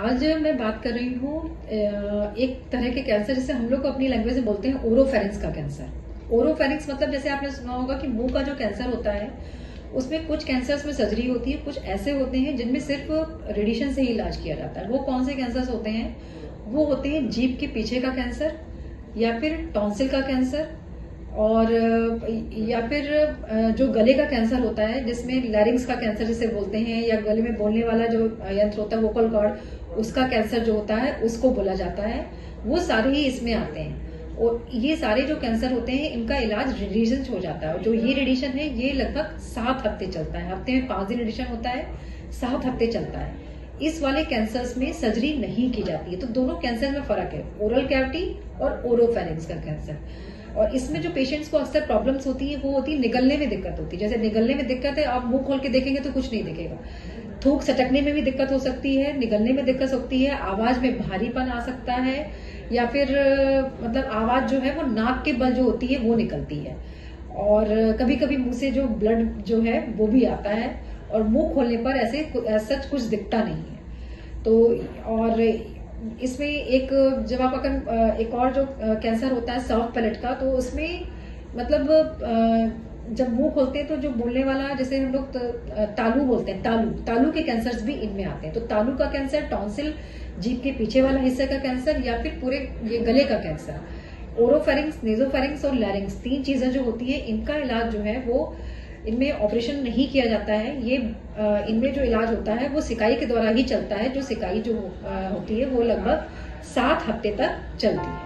आज मैं बात कर रही हूँ एक तरह के कैंसर जिसे हम लोग अपनी लैंग्वेज में बोलते हैं ओरोफेरिंक्स का कैंसर। ओरोफेरिंक्स मतलब जैसे आपने सुना होगा कि मुंह का जो कैंसर होता है उसमें कुछ कैंसर्स में सर्जरी होती है, कुछ ऐसे होते हैं जिनमें सिर्फ रेडिएशन से ही इलाज किया जाता है। वो कौन से कैंसर्स होते हैं? वो होते हैं जीभ के पीछे का कैंसर, या फिर टॉन्सिल का कैंसर, और या फिर जो गले का कैंसर होता है जिसमें लैरिंग्स का कैंसर जिसे बोलते हैं, या गले में बोलने वाला जो यंत्र होता है वोकल कॉर्ड, उसका कैंसर जो होता है उसको बोला जाता है। वो सारे ही इसमें आते हैं। और ये सारे जो कैंसर होते हैं इनका इलाज रेडिएशन से हो जाता है। और जो ये रेडिएशन है ये लगभग 7 हफ्ते चलता है। हफ्ते में 5 दिन रेडिएशन होता है, 7 हफ्ते चलता है। इस वाले कैंसर्स में सर्जरी नहीं की जाती है। तो दोनों कैंसर में फर्क है, ओरल कैविटी और ओरोफेरिंक्स का कैंसर। और इसमें जो पेशेंट्स को अक्सर प्रॉब्लम्स होती है वो होती है निगलने में दिक्कत होती है। जैसे निगलने में दिक्कत है, आप मुंह खोल के देखेंगे तो कुछ नहीं दिखेगा। थूक सटकने में भी दिक्कत हो सकती है, निगलने में दिक्कत होती है, आवाज में भारीपन आ सकता है, या फिर मतलब आवाज जो है वो नाक के बल जो होती है वो निकलती है। और कभी कभी मुंह से जो ब्लड जो है वो भी आता है, और मुंह खोलने पर ऐसे सच कुछ दिखता नहीं है। तो और इसमें एक जब आप अगर एक और जो कैंसर होता है सॉफ्ट पैलेट का, तो उसमें मतलब जब मुंह खोलते हैं तो जो बोलने वाला, जैसे हम लोग तालू बोलते हैं, तालू के कैंसर्स भी इनमें आते हैं। तो तालू का कैंसर, टॉन्सिल, जीभ के पीछे वाला हिस्से का कैंसर, या फिर पूरे ये गले का कैंसर। ओरोफेरिंक्स, नेजोफेरिंक्स और लैरिंक्स 3 चीजें जो होती है इनका इलाज जो है वो इनमें ऑपरेशन नहीं किया जाता है। ये इनमें जो इलाज होता है वो सिकाई के द्वारा ही चलता है। जो सिकाई जो होती है वो लगभग 7 हफ्ते तक चलती है।